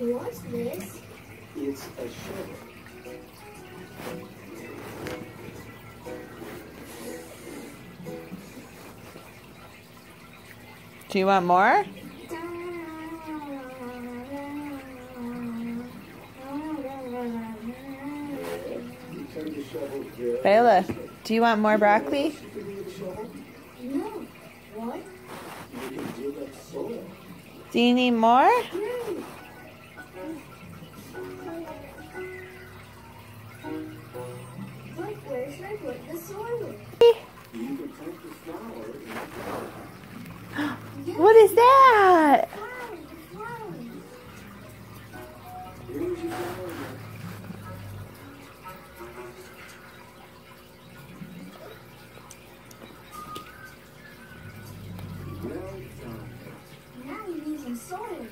What's this? It's a shovel. Do you want more? Bella, do you want more broccoli? No. What? Do you need more? Like, where should I put the soil? You can plant the flower. What is that? Here's your flower. Well done. Now you need some soil.